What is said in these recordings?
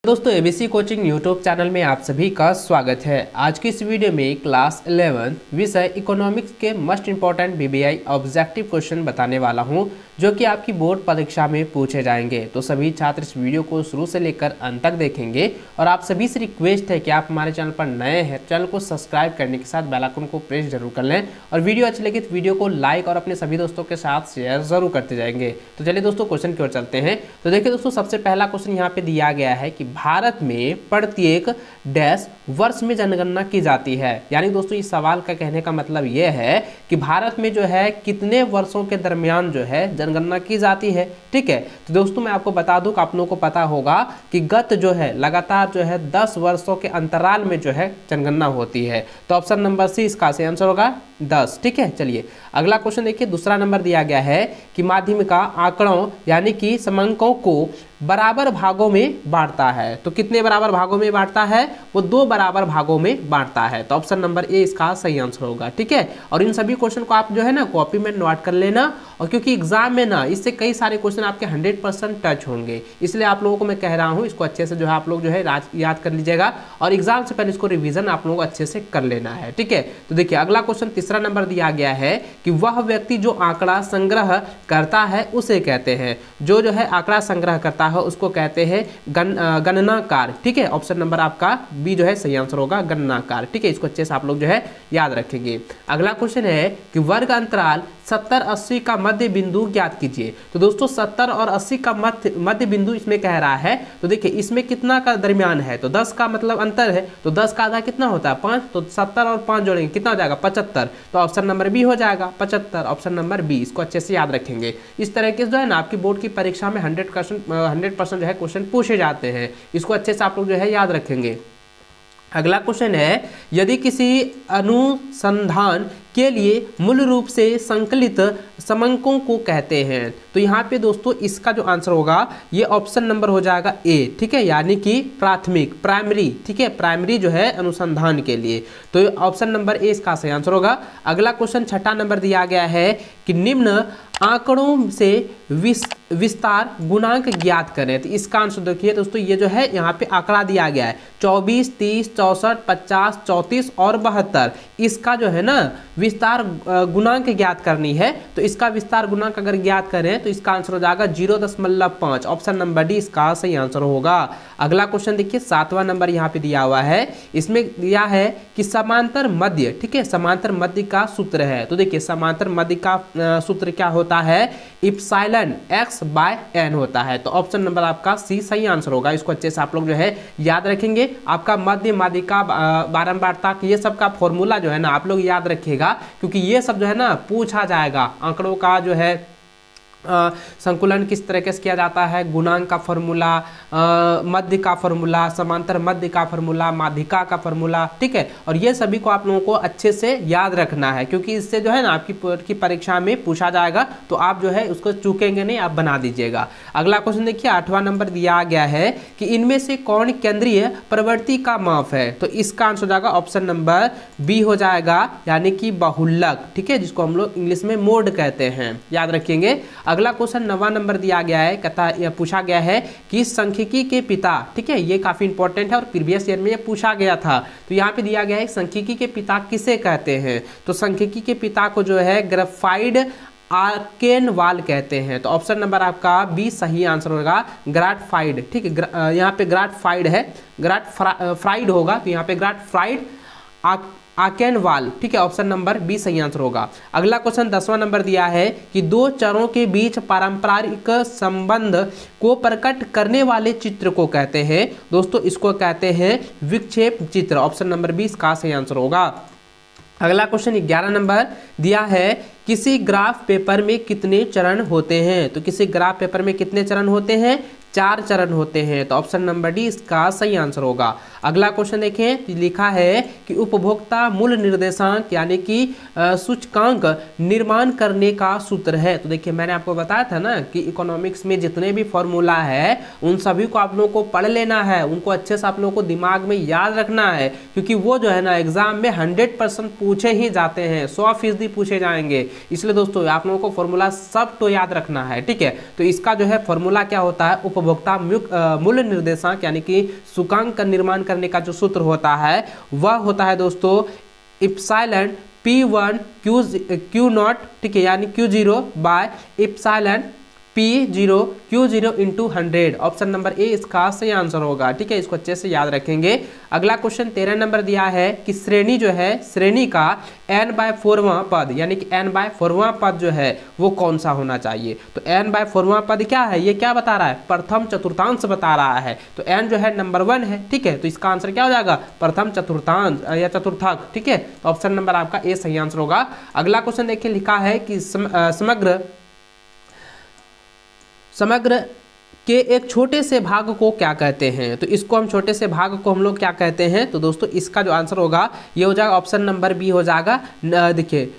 दोस्तों ABC coaching YouTube channel में आप सभी का स्वागत है। आज की इस वीडियो में क्लास 11 विषय इकोनॉमिक्स के मोस्ट इंपॉर्टेंट बीबीआई ऑब्जेक्टिव क्वेश्चन बताने वाला हूं, जो कि आपकी बोर्ड परीक्षा में पूछे जाएंगे। तो सभी छात्र इस वीडियो को शुरू से लेकर अंत तक देखेंगे और आप सभी से रिक्वेस्ट है कि आप हमारे चैनल पर नए हैं, चैनल को सब्सक्राइब करने के साथ बेल आइकन को प्रेस जरूर कर लें और वीडियो अच्छी लगे तो वीडियो को लाइक और अपने सभी दोस्तों के साथ शेयर जरूर करते जाएंगे। तो चलिए दोस्तों क्वेश्चन की ओर चलते हैं। तो देखिए दोस्तों, सबसे पहला क्वेश्चन यहाँ पे दिया गया है कि भारत में प्रत्येक डैश वर्ष में जनगणना की जाती है। यानी दोस्तों इस सवाल का कहने का मतलब यह है कि भारत में जो है कितने वर्षों के दरमियान जो है जनगणना की जाती है। ठीक है, तो दोस्तों मैं आपको बता दूं कि आप लोगों को पता होगा कि गत जो है लगातार जो है 10 वर्षों के अंतराल में जो है जनगणना होती है। तो ऑप्शन नंबर सी इसका सही आंसर होगा 10। ठीक है, चलिए अगला क्वेश्चन देखिए। दूसरा नंबर दिया गया है कि माध्यमिका आंकड़ों यानी कि समंकों को बराबर भागों में बांटता है। तो कितने बराबर भागों में बांटता है? वो 2 बराबर भागों में बांटता है। तो ऑप्शन नंबर ए इसका सही आंसर होगा। ठीक है, और इन सभी क्वेश्चन को आप जो है ना कॉपी में नोट कर लेना, और क्योंकि एग्जाम में ना इससे कई सारे क्वेश्चन आपके 100% टच होंगे, इसलिए आप लोगों को मैं कह रहा हूँ इसको अच्छे से जो है आप लोग जो है याद कर लीजिएगा और एग्जाम से पहले इसको रिविजन आप लोगों को अच्छे से कर लेना है। ठीक है, तो देखिए अगला क्वेश्चन तीसरा नंबर दिया गया है कि वह व्यक्ति जो आंकड़ा संग्रह करता है उसे कहते हैं। जो है आंकड़ा संग्रह करता है उसको कहते हैं गणनाकार। ठीक है, ऑप्शन नंबर आपका बी जो है सही आंसर होगा, गणनाकार। ठीक है, इसको अच्छे से आप लोग जो है याद रखेंगे। अगला क्वेश्चन है कि वर्ग अंतराल 70-80 का मध्य बिंदु ज्ञात कीजिए। तो दोस्तों 70 और 80 का मध्य बिंदु इसमें कह रहा है। तो देखिए इसमें कितना का दरमियान है? तो 10 का मतलब अंतर है, तो 10 का आधा कितना होता है? 5। तो 70 और 5 जोड़ेंगे कितना हो जाएगा? 75। तो ऑप्शन नंबर बी हो जाएगा 75, ऑप्शन नंबर बी। इसको अच्छे से याद रखेंगे। इस तरह के जो है ना आपकी बोर्ड की परीक्षा में 100% जो है क्वेश्चन पूछे जाते हैं। इसको अच्छे से आप लोग जो है याद रखेंगे। अगला क्वेश्चन है, यदि किसी अनुसंधान के लिए मूल रूप से संकलित समंकों को कहते हैं। तो यहाँ पे दोस्तों इसका जो आंसर होगा ये ऑप्शन नंबर हो जाएगा ए। ठीक है, यानी कि प्राथमिक, प्राइमरी। ठीक है, प्राइमरी जो है अनुसंधान के लिए, तो ऑप्शन नंबर ए इसका सही आंसर होगा। अगला क्वेश्चन छठा नंबर दिया गया है कि निम्न आंकड़ों से विस्तार गुणांक ज्ञात करें। तो इसका आंसर देखिए दोस्तों, ये जो है यहाँ पे आंकड़ा दिया गया है 24, 30, 64, 50, 34 और 72। इसका जो है ना विस्तार गुणांक ज्ञात करनी है। तो इसका विस्तार गुणांक अगर ज्ञात करें तो इसका आंसर हो जाएगा 0.5। ऑप्शन नंबर डी इसका सही आंसर होगा। अगला क्वेश्चन देखिए 7वां नंबर यहाँ पे दिया हुआ है। इसमें दिया है कि समांतर मध्य, ठीक है, समांतर मध्य का सूत्र है। तो देखिए समांतर मध्य का सूत्र क्या होता है? इप्सिलॉन x/n होता है। तो ऑप्शन नंबर आपका सी सही आंसर होगा। इसको अच्छे से आप लोग जो है याद रखेंगे। आपका मध्य, माध्यिका, बारंबारता, ये सब का फॉर्मूला जो है ना आप लोग याद रखिएगा, क्योंकि ये सब जो है ना पूछा जाएगा। आंकड़ों का जो है संकुलन किस तरीके से किया जाता है, गुणांक का फॉर्मूला, मध्य का फॉर्मूला, समांतर मध्य का फॉर्मूला, माध्यिका का फॉर्मूला। ठीक है, और ये सभी को आप लोगों को अच्छे से याद रखना है, क्योंकि इससे जो है ना आपकी परीक्षा में पूछा जाएगा। तो आप जो है उसको चूकेंगे नहीं, आप बना दीजिएगा। अगला क्वेश्चन देखिए 8वां नंबर दिया गया है कि इनमें से कौन केंद्रीय प्रवृत्ति का माप है। तो इसका आंसर हो जाएगा ऑप्शन नंबर बी हो जाएगा, यानी कि बहुलक। ठीक है, जिसको हम लोग इंग्लिश में मोड कहते हैं, याद रखेंगे। अगला क्वेश्चन 9वां नंबर दिया गया है, यह पूछा गया है कि सांख्यिकी के पिता, ठीक है, ये काफी इंपॉर्टेंट है और प्रीवियस ईयर में ये पूछा गया था। तो यहाँ पे दिया गया है सांख्यिकी के पिता किसे कहते हैं। तो सांख्यिकी के पिता को जो है ग्राफाइड आर्केनवाल कहते हैं। तो ऑप्शन नंबर आपका बी सही आंसर होगा, ग्राफाइड। ठीक है, यहाँ पे ग्राफाइड है, ग्राफाइड होगा, तो यहाँ पे ग्राफाइड आर्केनवाल। ठीक है, ऑप्शन नंबर बी सही आंसर होगा। अगला क्वेश्चन 10वां नंबर दिया है कि 2 चरों के बीच पारंपरिक संबंध को प्रकट करने वाले चित्र को कहते हैं। दोस्तों इसको कहते हैं विक्षेप चित्र। ऑप्शन नंबर बी इसका सही आंसर होगा। अगला क्वेश्चन 11 नंबर दिया है, किसी ग्राफ पेपर में कितने चरण होते हैं। तो किसी ग्राफ पेपर में कितने चरण होते हैं? 4 चरण होते हैं। तो ऑप्शन नंबर डी इसका सही आंसर होगा। अगला क्वेश्चन देखें, लिखा है कि उपभोक्ता मूल्य निर्देशांक यानी कि सूचकांक निर्माण करने का सूत्र है। तो देखिए मैंने आपको बताया था ना कि इकोनॉमिक्स में जितने भी फॉर्मूला है उन सभी को आप लोगों को पढ़ लेना है, उनको अच्छे से आप लोगों को दिमाग में याद रखना है, क्योंकि वो जो है ना एग्जाम में 100% पूछे ही जाते हैं, 100% पूछे जाएंगे। इसलिए दोस्तों आप लोगों को फॉर्मूला सब तो याद रखना है। ठीक है, तो इसका जो है फॉर्मूला क्या होता है, उपभोक्ता मूल्य निर्देशांक यानी कि सूचकांक का निर्माण करने का जो सूत्र होता है वह होता है दोस्तों इप्सिलॉन P1 Q0, ठीक है, यानी Q0 by epsilon P0 Q0 into 100। Option number A इसका सही आंसर होगा, ठीक है, इसको अच्छे से याद रखेंगे। अगला क्वेश्चन 13 नंबर दिया है कि श्रेणी जो है, श्रेणी का n/4वां पद यानी कि n/4वां पद जो है वो कौन सा होना चाहिए। तो n/4वां पद क्या है, ये क्या बता रहा है, प्रथम चतुर्थांश बता रहा है। तो n जो है नंबर 1 है, ठीक है, तो इसका आंसर क्या हो जाएगा, प्रथम चतुर्थांश या चतुर्थक, ठीक है। तो ऑप्शन नंबर आपका ए सही आंसर होगा। अगला क्वेश्चन देखिए, लिखा है कि समग्र के एक छोटे से भाग को क्या कहते हैं। तो इसको हम छोटे से भाग को हम लोग क्या कहते हैं, तो दोस्तों इसका जो आंसर होगा ये हो जाएगा ऑप्शन नंबर बी हो जाएगा। देखिए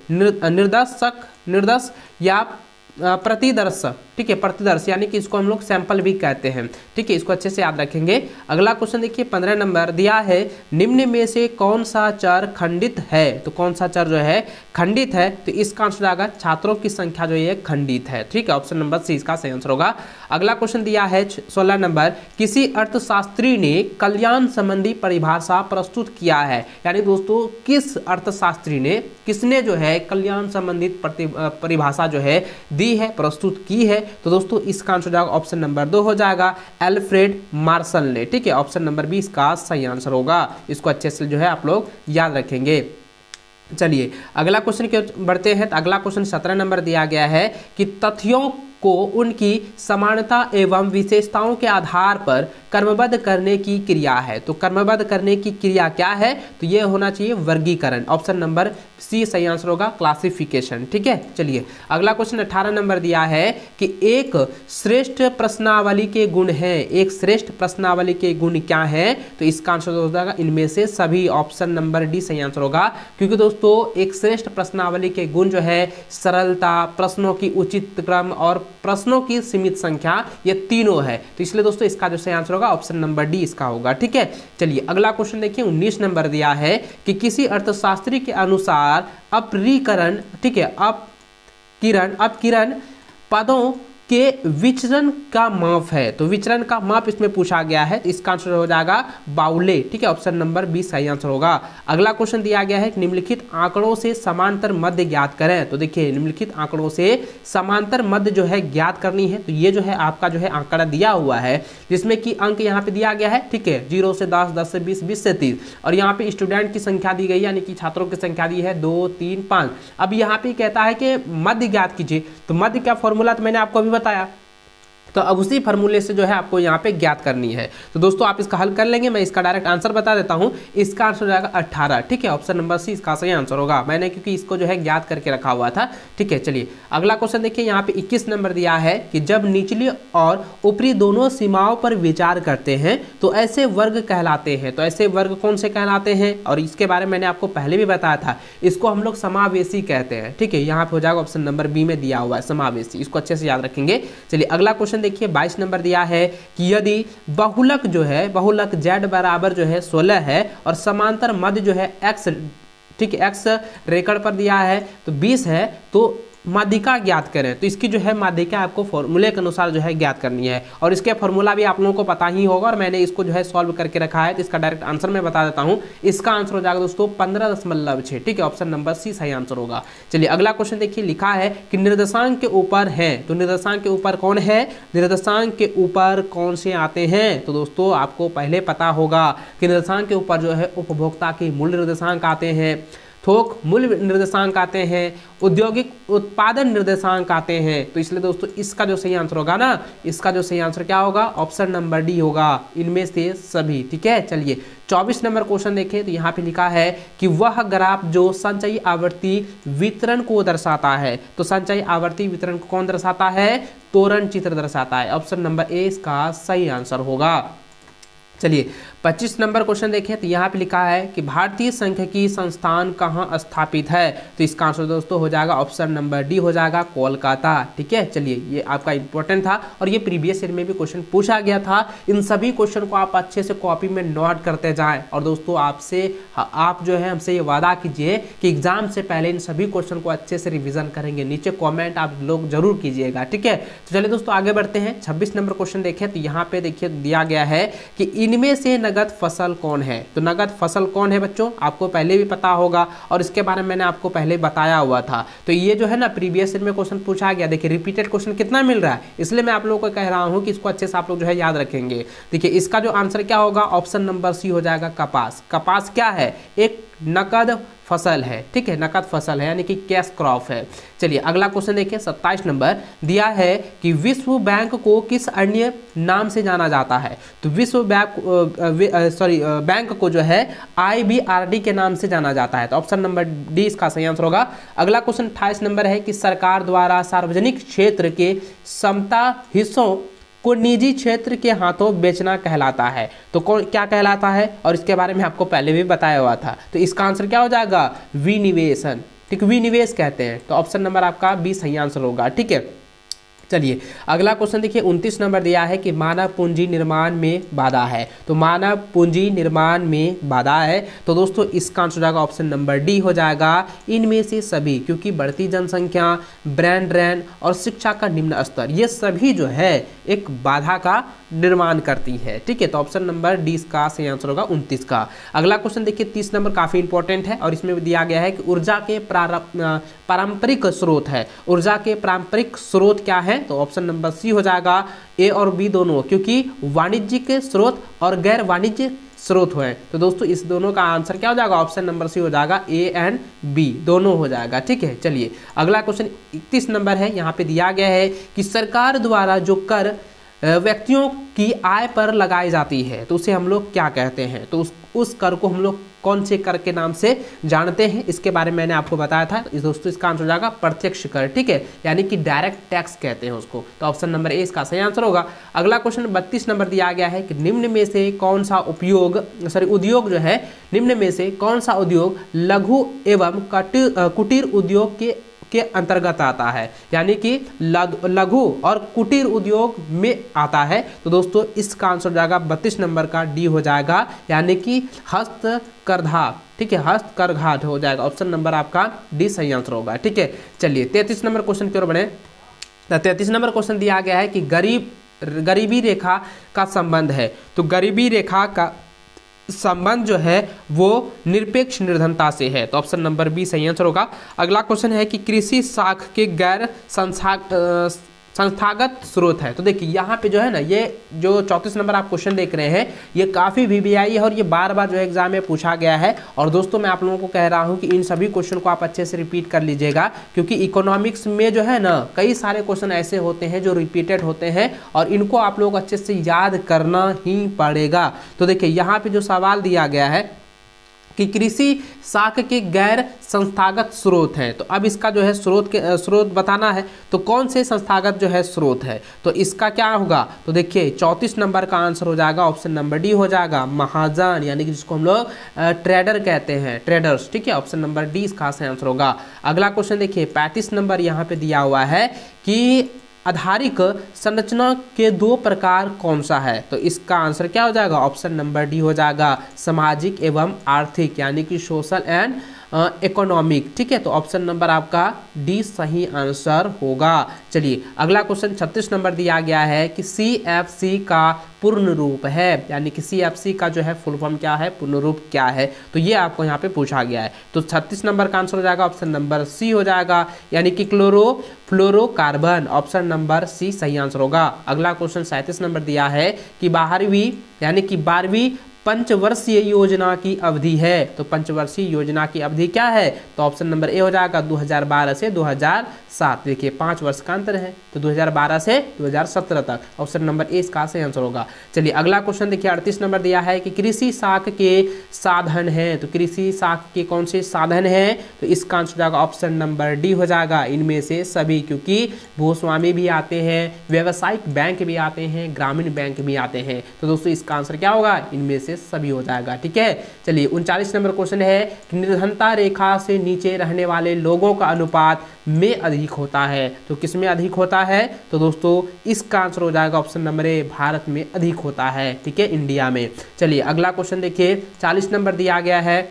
निर्देश या प्रतिदर्श, ठीक है, प्रतिदर्श यानी कि इसको हम लोग सैंपल भी कहते हैं, ठीक है, इसको अच्छे से याद रखेंगे। अगला क्वेश्चन देखिए 15 नंबर दिया है, निम्न में से कौन सा चर खंडित है। तो कौन सा चर जो है खंडित है, तो इसका आंसर आएगा छात्रों की संख्या जो है खंडित है, ठीक है, ऑप्शन नंबर सी इसका सही आंसर होगा। अगला क्वेश्चन दिया है 16 नंबर, किसी अर्थशास्त्री ने कल्याण संबंधी परिभाषा प्रस्तुत किया है। यानी दोस्तों किस अर्थशास्त्री ने, किसने जो है कल्याण संबंधित परिभाषा जो है दी है, प्रस्तुत की है। तो दोस्तों इसका आंसर जाएगा ऑप्शन नंबर 2 हो जाएगा, एल्फ्रेड मार्शल ने, ठीक है, ऑप्शन नंबर 20 का सही आंसर होगा। इसको अच्छे से जो है आप लोग याद रखेंगे। चलिए अगला क्वेश्चन की ओर बढ़ते हैं। तो अगला क्वेश्चन 17 नंबर दिया गया है कि तथ्यों को उनकी समानता एवं विशेषताओं के आधार पर क्रमबद्ध करने की क्रिया है। तो क्रमबद्ध करने की क्रिया क्या है, तो ये होना चाहिए वर्गीकरण, ऑप्शन नंबर सी सही आंसर होगा, क्लासिफिकेशन, ठीक है। चलिए अगला क्वेश्चन 18 नंबर दिया है कि एक श्रेष्ठ प्रश्नावली के गुण है। एक श्रेष्ठ प्रश्नावली के गुण क्या है, तो इसका आंसर हो जाएगा इनमें से सभी, ऑप्शन नंबर डी सही आंसर होगा। क्योंकि दोस्तों एक श्रेष्ठ प्रश्नावली के गुण जो है सरलता, प्रश्नों की उचित क्रम और प्रश्नों की सीमित संख्या, ये तीनों है। तो इसलिए दोस्तों इसका जो सही आंसर होगा ऑप्शन नंबर डी इसका होगा, ठीक है। चलिए अगला क्वेश्चन देखिए 19 नंबर दिया है कि किसी अर्थशास्त्री के अनुसार अपरिकरण, ठीक है, अपकिरण पदों के विचरण का माप है। तो विचरण का माप इसमें पूछा गया है, तो इसका आंसर हो जाएगा बाउले, ठीक है, ऑप्शन नंबर 20 सही आंसर होगा। अगला क्वेश्चन दिया गया है कि निम्नलिखित आंकड़ों से समांतर मध्य ज्ञात करें। तो देखिए निम्नलिखित आंकड़ों से समांतर मध्य जो है ज्ञात करनी है। तो ये जो है आपका जो है आंकड़ा दिया हुआ है, जिसमें कि अंक यहाँ पे दिया गया है, ठीक है, 0 से 10, 10 से 20, 20 से 30, और यहाँ पे स्टूडेंट की संख्या दी गई, यानी कि छात्रों की संख्या दी है 2, 3, 5। अब यहाँ पे कहता है कि मध्य ज्ञात कीजिए। तो मध्य क्या फॉर्मूला, तो मैंने आपको अभी बताया, तो अब उसी फार्मूले से जो है आपको यहाँ पे ज्ञात करनी है। तो दोस्तों आप इसका हल कर लेंगे, मैं इसका डायरेक्ट आंसर बता देता हूँ। इसका आंसर हो जाएगा 18, ठीक है, ऑप्शन नंबर सी इसका सही आंसर होगा। मैंने क्योंकि इसको जो है ज्ञात करके रखा हुआ था, ठीक है। चलिए अगला क्वेश्चन देखिए, यहाँ पे 21 नंबर दिया है कि जब निचली और ऊपरी दोनों सीमाओं पर विचार करते हैं तो ऐसे वर्ग कहलाते हैं। तो ऐसे वर्ग कौन से कहलाते हैं, और इसके बारे में मैंने आपको पहले भी बताया था, इसको हम लोग समावेशी कहते हैं, ठीक है। यहाँ पे हो जाएगा ऑप्शन नंबर बी में दिया हुआ है समावेशी, इसको अच्छे से याद रखेंगे। चलिए अगला क्वेश्चन देखिए 22 नंबर दिया है कि यदि बहुलक जो है, बहुलक z बराबर जो है 16 है और समांतर मध्य जो है x, ठीक है, x रेखा पर दिया है तो 20 है, तो माध्यिका ज्ञात करें। तो इसकी जो है माध्यिका आपको फॉर्मूले के अनुसार जो है ज्ञात करनी है, और इसके फॉर्मूला भी आप लोगों को पता ही होगा, और मैंने इसको जो है सॉल्व करके रखा है। तो इसका डायरेक्ट आंसर मैं बता देता हूं। इसका आंसर हो जाएगा दोस्तों 15.6, ठीक है, ऑप्शन नंबर सी सही आंसर होगा। चलिए अगला क्वेश्चन देखिए, लिखा है कि निर्देशांक के ऊपर है। तो निर्देशांक के ऊपर कौन है, निर्देशांक के ऊपर कौन से आते हैं। तो दोस्तों आपको पहले पता होगा कि निर्देशांक के ऊपर जो है उपभोक्ता के मूल्य निर्देशांक आते हैं, थोक मूल्य निर्देशांक आते हैं, औद्योगिक उत्पादन निर्देशांक आते हैं। तो इसलिए दोस्तों इसका जो सही आंसर होगा ना, इसका जो सही आंसर क्या होगा, ऑप्शन नंबर डी होगा, इनमें से सभी, ठीक है। चलिए 24 नंबर क्वेश्चन देखें, तो यहाँ पे लिखा है कि वह ग्राफ जो संचयी आवर्ती वितरण को दर्शाता है। तो संचयी आवर्ती वितरण को कौन दर्शाता है, तोरण चित्र दर्शाता है, ऑप्शन नंबर ए इसका सही आंसर होगा। चलिए 25 नंबर क्वेश्चन देखें तो यहाँ पे लिखा है कि भारतीय सांख्यिकी संस्थान कहाँ स्थापित है, तो इसका आंसर दोस्तों हो जाएगा ऑप्शन नंबर डी हो जाएगा कोलकाता। ठीक है, चलिए ये आपका इंपॉर्टेंट था और ये प्रीवियस ईयर में भी क्वेश्चन पूछा गया था। इन सभी क्वेश्चन को आप अच्छे से कॉपी में नोट करते जाएं और दोस्तों आप जो है हमसे ये वादा कीजिए कि एग्जाम से पहले इन सभी क्वेश्चन को अच्छे से रिवीजन करेंगे। नीचे कमेंट आप लोग जरूर कीजिएगा। ठीक है, तो चलिए दोस्तों आगे बढ़ते हैं। 26 नंबर क्वेश्चन देखें तो यहाँ पे देखिए दिया गया है कि इनमें से नगद फसल कौन है। तो नगद फसल कौन है बच्चों, आपको पहले भी पता होगा और इसके बारे में मैंने आपको पहले बताया हुआ था। तो ये जो है ना प्रीवियस ईयर में क्वेश्चन पूछा गया। देखिए रिपीटेड क्वेश्चन कितना मिल रहा है, इसलिए मैं आप लोगों को कह रहा हूँ कि इसको अच्छे से आप लोग जो है याद रखेंगे। देखिए इसका जो आंसर क्या होगा, ऑप्शन नंबर सी हो जाएगा कपास। कपास क्या है, एक नकद फसल है। ठीक है, नकद फसल है यानी कि कैश क्रॉप है। चलिए अगला क्वेश्चन देखिए 27 नंबर दिया है कि विश्व बैंक को किस अन्य नाम से जाना जाता है। तो विश्व बैंक को जो है IBRD के नाम से जाना जाता है। तो ऑप्शन नंबर डी इसका सही आंसर होगा। अगला क्वेश्चन 28 नंबर है कि सरकार द्वारा सार्वजनिक क्षेत्र के समता हिस्सों को निजी क्षेत्र के हाथों बेचना कहलाता है। तो कौन क्या कहलाता है, और इसके बारे में आपको पहले भी बताया हुआ था। तो इसका आंसर क्या हो जाएगा, विनिवेशन। ठीक, विनिवेश कहते हैं। तो ऑप्शन नंबर आपका बी सही आंसर होगा। ठीक है, चलिए अगला क्वेश्चन देखिए 29 नंबर दिया है कि मानव पूंजी निर्माण में बाधा है। तो मानव पूंजी निर्माण में बाधा है, तो दोस्तों इसका आंसर हो जाएगा ऑप्शन नंबर डी हो जाएगा इनमें से सभी, क्योंकि बढ़ती जनसंख्या, ब्रांड ड्रेन और शिक्षा का निम्न स्तर, ये सभी जो है एक बाधा का निर्माण करती है। ठीक है, तो ऑप्शन नंबर डी इसका सही आंसर होगा 29 का। अगला क्वेश्चन देखिए 30 नंबर काफी इंपॉर्टेंट है और इसमें दिया गया है कि ऊर्जा के पारंपरिक स्रोत है। ऊर्जा के पारंपरिक स्रोत क्या है, तो ऑप्शन नंबर सी हो जाएगा ए और बी दोनों, क्योंकि वाणिज्यिक स्रोत और गैर वाणिज्यिक स्रोत है। तो दोस्तों इस दोनों का आंसर क्या हो जाएगा, ऑप्शन नंबर सी हो जाएगा ए एंड बी दोनों हो जाएगा। ठीक है, चलिए अगला क्वेश्चन 31 नंबर है। यहाँ पे दिया गया है कि सरकार द्वारा जो कर व्यक्तियों की आय पर लगाई जाती है तो उसे हम लोग क्या कहते हैं। तो उस कर को हम लोग कौन से कर के नाम से जानते हैं, इसके बारे में मैंने आपको बताया था। तो दोस्तों इसका आंसर हो जाएगा प्रत्यक्ष कर। ठीक है, यानी कि डायरेक्ट टैक्स कहते हैं उसको। तो ऑप्शन नंबर ए इसका सही आंसर होगा। अगला क्वेश्चन 32 नंबर दिया गया है कि निम्न में से कौन सा उद्योग जो है, निम्न में से कौन सा उद्योग लघु एवं कुटीर उद्योग के अंतर्गत आता है, यानी कि लघु और कुटीर उद्योग में आता है। तो दोस्तों इसका आंसर हो जाएगा 32 नंबर का डी हो जाएगा, यानी कि हस्तकरघा। ठीक है, हस्तकरघाट हो जाएगा। ऑप्शन नंबर आपका डी सही आंसर होगा। ठीक है, चलिए 33 नंबर क्वेश्चन की ओर बढ़े। 33 नंबर क्वेश्चन दिया गया है कि गरीबी रेखा का संबंध है। तो गरीबी रेखा का संबंध जो है वो निरपेक्ष निर्धनता से है। तो ऑप्शन नंबर बी सही आंसर होगा। अगला क्वेश्चन है कि कृषि शाख के गैर संस्थागत स्रोत है। तो देखिए यहाँ पे जो है ना, ये जो 34 नंबर आप क्वेश्चन देख रहे हैं ये काफ़ी VBI है और ये बार बार जो है एग्जाम में पूछा गया है। और दोस्तों मैं आप लोगों को कह रहा हूँ कि इन सभी क्वेश्चन को आप अच्छे से रिपीट कर लीजिएगा, क्योंकि इकोनॉमिक्स में जो है ना कई सारे क्वेश्चन ऐसे होते हैं जो रिपीटेड होते हैं और इनको आप लोग अच्छे से याद करना ही पड़ेगा। तो देखिए यहाँ पे जो सवाल दिया गया है कि कृषि शाख के गैर संस्थागत स्रोत हैं। तो अब इसका जो है स्रोत बताना है। तो कौन से संस्थागत जो है स्रोत है, तो इसका क्या होगा, तो देखिए 34 नंबर का आंसर हो जाएगा ऑप्शन नंबर डी हो जाएगा महाजन, यानी कि जिसको हम लोग ट्रेडर कहते हैं, ट्रेडर्स। ठीक है, ऑप्शन नंबर डी इसका सही आंसर होगा। अगला क्वेश्चन देखिए 35 नंबर यहाँ पे दिया हुआ है कि आधारिक संरचना के दो प्रकार कौन सा है। तो इसका आंसर क्या हो जाएगा, ऑप्शन नंबर डी हो जाएगा सामाजिक एवं आर्थिक, यानी कि सोशल एंड इकोनॉमिक। ठीक है, तो ऑप्शन नंबर आपका डी सही आंसर होगा। चलिए अगला क्वेश्चन 36 नंबर दिया गया है कि CFC का पूर्ण रूप है, यानी कि CFC का जो है फुल फॉर्म क्या है, पूर्ण रूप क्या है। तो ये आपको यहाँ पे पूछा गया है। तो 36 नंबर का आंसर हो जाएगा ऑप्शन नंबर सी हो जाएगा, यानी कि क्लोरोफ्लोरोकार्बन। ऑप्शन नंबर सी सही आंसर होगा। अगला क्वेश्चन 37 नंबर दिया है कि 12वीं पंचवर्षीय योजना की अवधि है। तो पंचवर्षीय योजना की अवधि क्या है, तो ऑप्शन नंबर ए हो जाएगा 2012 से 2007। देखिए 5 वर्ष का अंतर है, तो 2012 से 2017 तक। ऑप्शन नंबर ए इसका सही आंसर होगा। चलिए अगला क्वेश्चन देखिए 38 नंबर दिया है कि कृषि शाख के साधन हैं। तो कृषि शाख के कौन से साधन हैं, तो इसका आंसर हो जाएगा ऑप्शन नंबर डी हो जाएगा इनमें से सभी, क्योंकि भूस्वामी भी आते हैं, व्यावसायिक बैंक भी आते हैं, ग्रामीण बैंक भी आते हैं। तो दोस्तों इसका आंसर क्या होगा, इनमें से से सभी हो जाएगा। ठीक है, चलिए 39 नंबर क्वेश्चन है कि निर्धनता रेखा से नीचे रहने वाले लोगों का अनुपात में अधिक होता है, तो किस में अधिक होता है? तो दोस्तों इसका आंसर हो जाएगा ऑप्शन नंबर ए, भारत में अधिक होता है। ठीक है, इंडिया में। चलिए अगला क्वेश्चन देखिए, 40 नंबर दिया गया है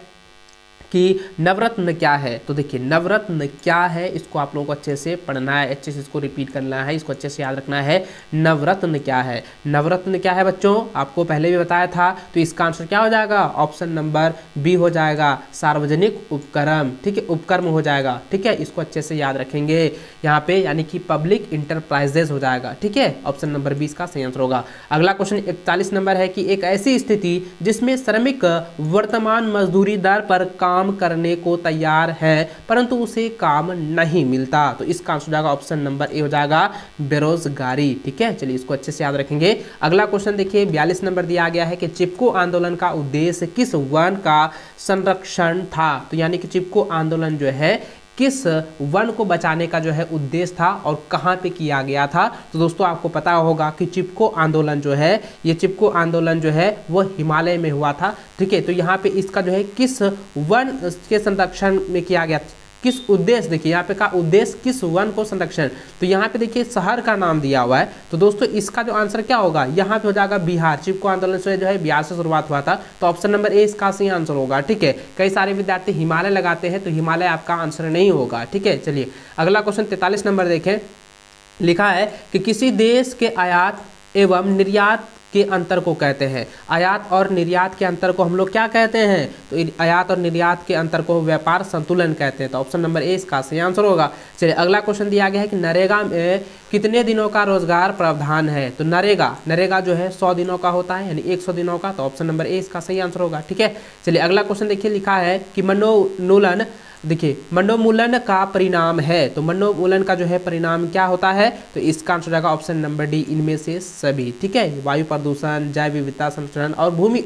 कि नवरत्न क्या है। तो देखिए नवरत्न क्या है, इसको आप लोगों को अच्छे से पढ़ना है, अच्छे से इसको रिपीट करना है, इसको अच्छे से याद रखना है। नवरत्न क्या है? नवरत्न क्या है बच्चों, आपको पहले भी बताया था। तो इसका आंसर क्या हो जाएगा? ऑप्शन नंबर बी हो जाएगा, सार्वजनिक उपक्रम। ठीक है, उपक्रम हो जाएगा। ठीक है, इसको अच्छे से याद रखेंगे यहाँ पे, यानी कि पब्लिक इंटरप्राइजेज हो जाएगा। ठीक है, ऑप्शन नंबर बी इसका सही आंसर होगा। अगला क्वेश्चन 41 नंबर है कि एक ऐसी स्थिति जिसमें श्रमिक वर्तमान मजदूरी दर पर काम करने को तैयार है परंतु उसे काम नहीं मिलता, तो इसका आंसर हो जाएगा ऑप्शन नंबर ए हो जाएगा, बेरोजगारी। ठीक है, चलिए इसको अच्छे से याद रखेंगे। अगला क्वेश्चन देखिए 42 नंबर दिया गया है कि चिपको आंदोलन का उद्देश्य किस वन का संरक्षण था। तो यानी कि चिपको आंदोलन जो है किस वन को बचाने का जो है उद्देश्य था और कहाँ पे किया गया था। तो दोस्तों आपको पता होगा कि चिपको आंदोलन जो है, ये चिपको आंदोलन जो है वो हिमालय में हुआ था। ठीक है, तो यहाँ पे इसका जो है किस वन के संरक्षण में किया गया, किस उद्देश्य, देखिए यहाँ पे का उद्देश्य किस वन को संरक्षण, तो यहाँ पे देखिए शहर का नाम दिया हुआ है। तो दोस्तों इसका जो आंसर क्या होगा, यहाँ पे हो जाएगा बिहार। चिपको आंदोलन से जो है बिहार से शुरुआत हुआ था, तो ऑप्शन नंबर ए इसका सही आंसर होगा। ठीक है, कई सारे विद्यार्थी हिमालय लगाते हैं, तो हिमालय आपका आंसर नहीं होगा। ठीक है, चलिए अगला क्वेश्चन 43 नंबर देखें, लिखा है कि किसी देश के आयात एवं निर्यात के अंतर को कहते हैं। आयात और निर्यात के अंतर को हम लोग क्या कहते हैं? तो आयात और निर्यात के अंतर को व्यापार संतुलन कहते हैं, तो ऑप्शन नंबर ए इसका सही आंसर होगा। चलिए अगला क्वेश्चन दिया गया है कि नरेगा में कितने दिनों का रोजगार प्रावधान है। तो नरेगा जो है 100 दिनों का होता है, यानी 100 दिनों का, तो ऑप्शन नंबर ए इसका सही आंसर होगा। ठीक है, चलिए अगला क्वेश्चन देखिए, लिखा है कि मनोन्मूलन, देखिए मनोन्मूलन का परिणाम है। तो मनोन्मूलन का जो है परिणाम क्या होता है? तो इसका आंसर जाएगा ऑप्शन नंबर डी, इनमें से सभी। ठीक है, वायु प्रदूषण, जैव विविधता संरक्षण और भूमि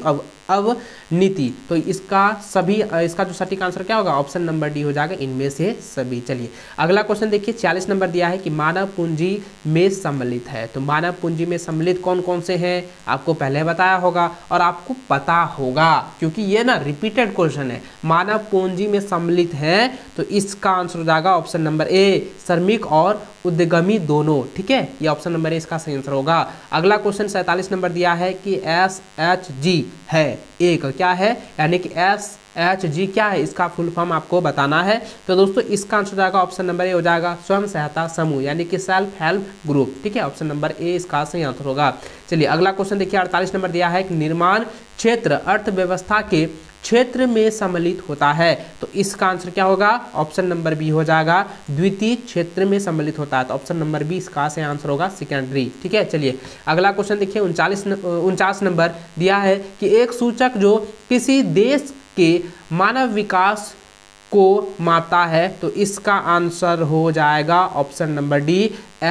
अवनीति, तो इसका सभी, इसका जो सटीक आंसर क्या होगा? ऑप्शन नंबर डी हो जाएगा, इनमें से सभी। चलिए अगला क्वेश्चन देखिए, 46 नंबर दिया है कि मानव पूंजी में सम्मिलित है। तो मानव पूंजी में सम्मिलित कौन कौन से हैं, आपको पहले बताया होगा और आपको पता होगा, क्योंकि ये ना रिपीटेड क्वेश्चन है। मानव पूंजी में सम्मिलित है, तो इसका आंसर हो जाएगा ऑप्शन नंबर ए, श्रमिक और उद्यमी दोनों। ठीक है, ये ऑप्शन नंबर ए इसका सही आंसर होगा। अगला क्वेश्चन 47 नंबर दिया है कि SHG है एक, क्या है, यानी कि SHG क्या है, इसका फुल फॉर्म आपको बताना है। तो दोस्तों इसका आंसर जाएगा ऑप्शन नंबर ए हो जाएगा, स्वयं सहायता समूह, यानी कि सेल्फ हेल्प ग्रुप। ठीक है, ऑप्शन नंबर ए इसका सही आंसर होगा। चलिए अगला क्वेश्चन देखिए 48 नंबर दिया है कि निर्माण क्षेत्र अर्थव्यवस्था के क्षेत्र में सम्मिलित होता है। तो इसका आंसर क्या होगा? ऑप्शन नंबर बी हो जाएगा, द्वितीय क्षेत्र में सम्मिलित होता है, तो ऑप्शन नंबर बी इसका सही आंसर होगा, सेकेंडरी। ठीक है, चलिए अगला क्वेश्चन देखिए 49 नंबर दिया है कि एक सूचक जो किसी देश के मानव विकास को मापता है, तो इसका आंसर हो जाएगा option number D,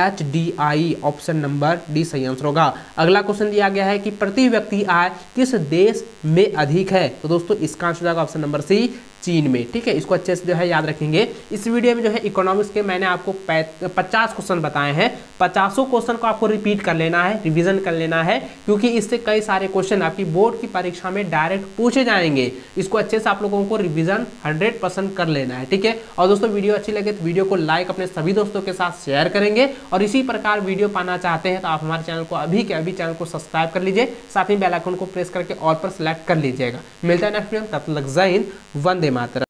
HDI, option number D सही आंसर होगा। अगला क्वेश्चन दिया गया है कि प्रति व्यक्ति आय किस देश में अधिक है। तो दोस्तों इसका आंसर हो जाएगा ऑप्शन नंबर सी, चीन में। ठीक है, इसको अच्छे से जो है याद रखेंगे। इस वीडियो में जो है इकोनॉमिक्स के मैंने आपको 50 क्वेश्चन बताए हैं। 50 क्वेश्चन को आपको रिपीट कर लेना है, रिवीजन कर लेना है, क्योंकि इससे कई सारे क्वेश्चन आपकी बोर्ड की परीक्षा में डायरेक्ट पूछे जाएंगे। इसको अच्छे से आप लोगों को रिवीजन 100% कर लेना है। ठीक है, और दोस्तों वीडियो अच्छी लगे तो वीडियो को लाइक अपने सभी दोस्तों के साथ शेयर करेंगे, और इसी प्रकार वीडियो पाना चाहते हैं तो आप हमारे चैनल को अभी के अभी चैनल को सब्सक्राइब कर लीजिए, साथ ही बेल आइकन को प्रेस करके ऑल पर सेलेक्ट कर लीजिएगा। मिलता है नेक्स्ट वीडियो, तब तक जय हिंद, वंदे मातरम।